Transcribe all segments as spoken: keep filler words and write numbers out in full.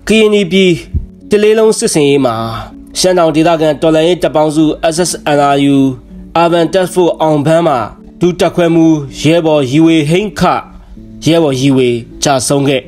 ကရင်ပြည်တလေးလုံးစစ်စင်ရေးမှာရှမ်းတောင်ဒေသခံတော်လှန်ရေးတပ်ပေါင်းစု S S N R U Urban Task Force အောင်ပန်းမှာဒုတက်ခွဲမှုရဲဘော်ရီဝေဟိန်းခရဲဘော်ရီဝေကြာဆုံးခဲ့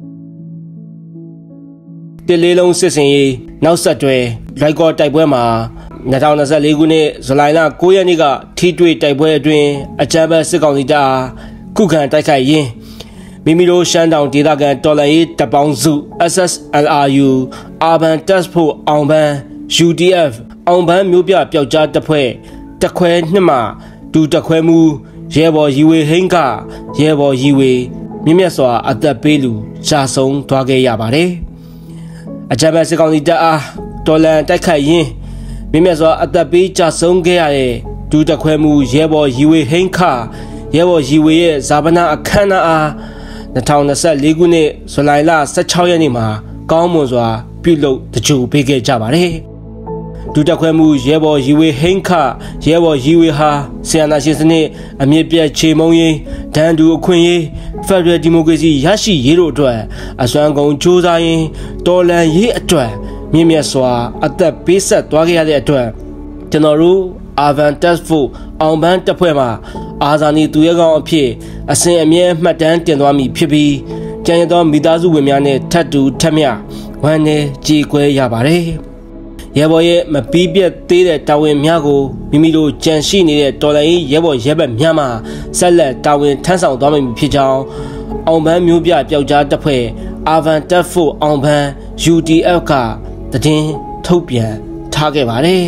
တလေးလုံးစစ်စင်ရေးနောက်ဆက်တွဲရိုက်ကော်တိုက်ပွဲမှာ၂၀၂၄ခုနှစ်ဇူလိုင်လ၉ရက်နေ့ကထိတွေ့တိုက်ပွဲအတွင်းအကြမ်းဖက်စစ်ကောင်စီတပ်ခုခံတိုက်ခိုက်ရင်းမိမိတို့ရှမ်းတောင်ဒေသခံတော်လှန်ရေးတပ်ပေါင်းစု S S N R U Urban Task Force အောင်ပန်း U D F အောင်ပန်းမျိုးပြပျောက်ကြားတပ်ဖွဲ့တက်ခွဲနှစ်မှာဒုတက်ခွဲမှုရဲဘော်ရီဝေဟိန်းကရဲဘော်ရီဝေမြင့်မြတ်စွာအသက်ပေးလူကြာဆုံးသွားခဲ့ရပါတယ်အကြမ်းဖက်စစ်ကောင်စီတပ်အားတော်လှန်တိုက်ခိုက်ရင်းမြင့်မြတ်စွာအသက်ပေးကြာဆုံးခဲ့ရတဲ့ဒုတက်ခွဲမှုရဲဘော်ရီဝေဟိန်းခရဲဘော်ရီဝေရဲ့ဇာပနာအခမ်းအနားအား၂၀၂၄ခုနှစ်ဇူလိုင်လ၁၆ရက်နေ့မှာကောင်းမွန်စွာပြုလုပ်တကြိုပေးခဲ့ကြပါတယ်ဒုတက်ခွဲမှုရဲဘော်ရီဝေဟိန်းခရဲဘော်ရီဝေဟာဆီယနာရှင်စနစ်အမြင့်ပြတ်ချေမုံရေးဒဏ်တူအခွင့်အရေးဖက်ဒရယ်ဒီမိုကရေစီရရှိရေးတို့အတွက်အစွမ်းကုန်ကြိုးစားရင်းတော်လှန်ရေးအတွက်မြင့်မြတ်စွာအသက်ပေးဆက်သွားခဲ့ရတဲ့အတွက်ကျွန်တော်တို့ Urban Task Force အောင်ပန်းတပ်ဖွဲ့မှာအာဇာနည်သူရဲကောင်းအဖြစ်အစဉ်အမြဲမှတ်တမ်းတင်သွားမည်ဖြစ်ပြီးကျန်ရသောမိသားစုဝင်များနဲ့ထပ်တူထပ်မျှဝမ်းနည်းကြေကွဲရပါတယ်ရဲဘော်ရဲ့မပြီးပြတ်သေးတဲ့တာဝန်များကိုမိမိတို့ကြံရှိနေတဲ့တော်လှန်ရေးရဲဘော်ရဲဘက်များမှဆက်လက်တာဝန်ထမ်းဆောင်သွားမည်ဖြစ်ကြောင်းအောင်ပန်းမျိုးပြပျောက်ကြားတပ်ဖွဲ့ Urban Task Force အောင်ပန်း U D F ကသတင်းထုတ်ပြန်ထားခဲ့ပါတယ်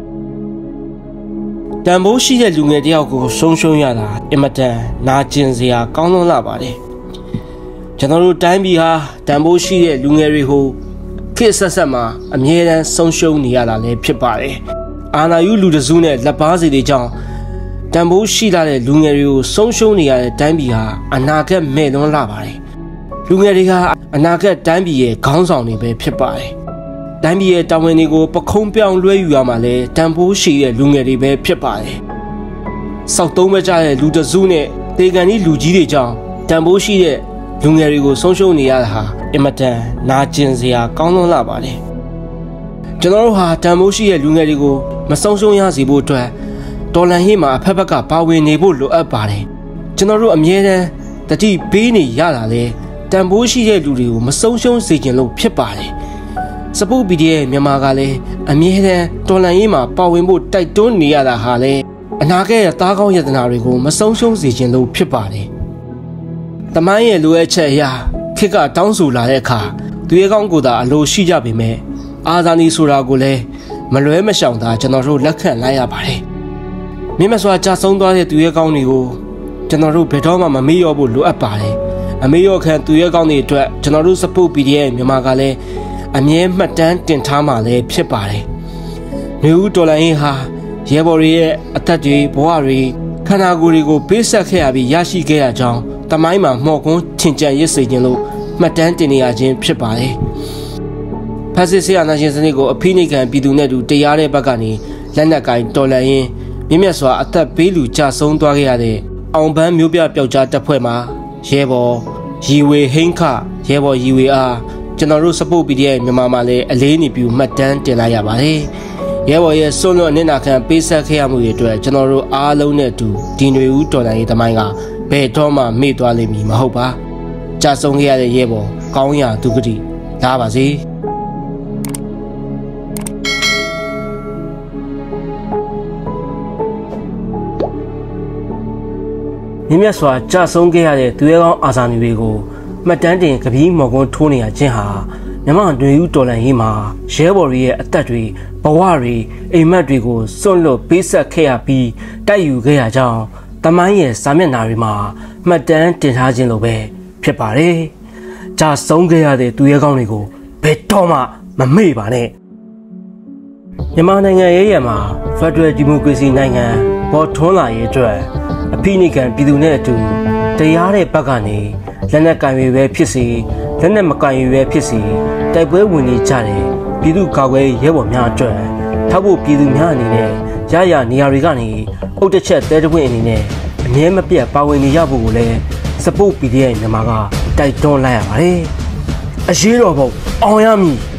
တန်ဖိုးရှိတဲ့လူငယ်တယောက်ကိုဆုံးရှုံးရတာအင်မတန်နာကျင်စရာကောင်းလွန်းလာပါတယ်ကျွန်တော်တို့တိုင်းပြည်ဟာတန်ဖိုးရှိတဲ့လူငယ်တွေကိုခေတ်ဆက်ဆက်မှာအမြဲတမ်းဆုံးရှုံးနေရတာလည်းဖြစ်ပါတယ်အာဏာယူလူတစုနဲ့လက်ပါစီတွေကြောင့်တန်ဖိုးရှိလာတဲ့လူငယ်တွေကိုဆုံးရှုံးနေရတဲ့တိုင်းပြည်ဟာအနာဂတ်မဲ့လွန်းလာပါတယ်လူငယ်တွေကအနာဂတ်တိုင်းပြည်ရဲ့ခေါင်းဆောင်တွေပဲဖြစ်ပါတယ်တိုင်းပြည်ရဲ့တာဝန်တွေကိုပခုံးပြောင်းလွှဲယူရမှာလဲတန်ဖိုးရှိတဲ့လူငယ်တွေပဲဖြစ်ပါတယ်။စောက်သုံးမကြတဲ့လူတစုနဲ့တေကန်ဒီလူကြီးတွေကြောင့်တန်ဖိုးရှိတဲ့လူငယ်တွေကိုဆုံးရှုံးနေရတာဟာအင်မတန်နာကျင်စရာကောင်းလွန်းလာပါတယ်။ကျွန်တော်တို့ဟာတန်ဖိုးရှိတဲ့လူငယ်တွေကိုမဆုံးရှုံးရစေဖို့အတွက်တော်လှန်ရေးမှာအဖက်ဖက်ကပါဝင်နေဖို့လိုအပ်ပါတယ်။ကျွန်တော်တို့အမြဲတမ်းတတိပေးနေရတာလေတန်ဖိုးရှိတဲ့လူတွေကိုမဆုံးရှုံးစေချင်လို့ဖြစ်ပါတယ်။စပုတ် P D F မြန်မာကလည်းအမြဲတမ်းတော်လှန်ရေးမှာပါဝင်ဖို့တိုက်တွန်းနေရတာဟာလည်းအနာဂတ်ရဲ့သားကောင်းယတနာတွေကိုမဆုံးရှုံးစေခြင်းလို့ဖြစ်ပါတယ်။တမိုင်းရဲ့လိုအပ်ချက်အရာခေတ်ကတောင်းဆိုလာတဲ့အခါသူရဲကောင်းကိုသာအလိုရှိကြပေမဲ့အာဇာနည်ဆိုတာကိုလည်းမလွဲမရှောင်သာကျွန်တော်တို့လက်ခံလိုက်ရပါတယ်။မြင့်မစွာကြာဆုံးသွားတဲ့သူရဲကောင်းတွေကိုကျွန်တော်တို့ဘယ်တော့မှမမေ့လျော့ဖို့လိုအပ်ပါတယ်။အမေ့လျော့ခံသူရဲကောင်းတွေအတွက်ကျွန်တော်တို့စပုတ် P D F မြန်မာကလည်းအမြဲမှတ်တမ်းတင်ထားမှလည်းဖြစ်ပါတယ်။မျိုးဦးတော်လိုင်းဟာရဲဘော်တွေရဲ့အသက်တွေဘဝတွေခန္ဓာကိုယ်တွေကိုပေးဆက်ခဲ့ရပြီးရရှိခဲ့ရကြောင်းတမိုင်းမှာမှော်ကွန်းထင်ကြံရစ်စေခြင်းလို့မှတ်တမ်းတင်နေရခြင်းဖြစ်ပါတယ်။ဖက်စစ်ဆေးအာဏာရှင်စနစ်ကိုအဖိနှိပ်ခံပြည်သူနဲ့တူတရားတဲ့ဘက်ကနေလက်နက်ကင်တော်လှန်ရင်းမြင့်မြတ်စွာအသက်ပေးလူကြဆုံးသွားခဲ့ရတဲ့အောင်ပန်းမျိုးပြပျောက်ကြားတပ်ဖွဲ့မှာရဲဘော်ရီဝေဟိန်းခရဲဘော်ရီဝေအားကျွန်တော်တို့စပုတ် P D F မြန်မာမှာလည်းအလေးနေပြုမှတ်တမ်းတင်လိုက်ရပါတယ်။ရဲဘော်ရဲ့စွန့်လွတ်အနစ်နာခံပေးဆက်ခဲ့ရမှုတွေအတွက်ကျွန်တော်တို့အားလုံးနဲ့အတူဒီຫນွေဦးတော်လှန်ရေးသမိုင်းကဘယ်တော့မှမေ့သွားလိမ့်မည်မဟုတ်ပါ။ကြာဆုံးခဲ့ရတဲ့ရဲဘော်ကောင်းရာဒုက္ခတိလာပါစေ။မြင့်မြတ်စွာကြာဆုံးခဲ့ရတဲ့သူရဲကောင်းအာဇာနည်တွေကိုမှတ်တမ်းတင်ကပီးမော်ကွန်းထိုးနေရခြင်းဟာမြန်မာຫນွေဦးတော်လှန်ရေးမှာရဲဘော်တွေရဲ့အသက်တွေဘဝတွေအိမ်မက်တွေကိုစွန့်လွတ်ပေးဆက်ခဲ့ရပြီးတိုက်ယူခဲ့ရကြောင်းတမိုင်းရဲ့စာမျက်နှာတွေမှာမှတ်တမ်းတင်ထားခြင်းလိုပဲဖြစ်ပါတယ်။ကြာဆုံးခဲ့ရတဲ့သူရဲကောင်းတွေကိုဘယ်တော့မှမမေ့ပါနဲ့။မြန်မာနိုင်ငံရဲ့ရမှာဖက်ဒရယ်ဒီမိုကရေစီနိုင်ငံပေါ်ထွန်းလာရေးအတွက်အဖိနှိပ်ခံပြည်သူနဲ့အတူတရားတဲ့ဘက်ကနေလက်နက်ကင်ရွေပဲဖြစ်စီလက်နက်မကင်ရွေပဲဖြစ်စီတိုက်ပွဲဝင်နေကြတယ်ပြည်သူကာကွယ်ရဲဘော်များအတွက်ထောက်ဖို့ပြည်သူများအနေနဲ့ရရနေရာတွေကနေအုတ်တစ်ချက်တဲတပွင့်အနေနဲ့အမြဲမပြတ်ပါဝင်နေရဖို့ကိုလည်းစပုတ် P D F မြန်မာကတိုက်တွန်းလိုက်ရပါတယ်အရေးတော်ပုံအောင်ရမည်